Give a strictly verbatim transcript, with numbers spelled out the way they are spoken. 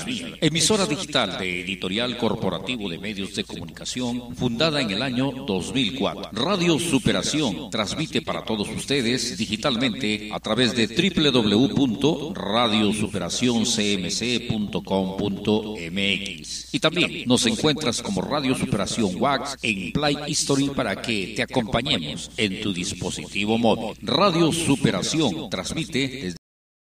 transmite. Emisora digital de Editorial Corporativo de Medios de Comunicación, fundada en el año dos mil cuatro. Radio Superación transmite para todos ustedes digitalmente a través de doble u doble u doble u punto radio superación c m c punto com punto m x. Y también nos encuentras como Radio Superación Wax en Play History para que te acompañemos en tu dispositivo móvil. Radio Superación transmite desde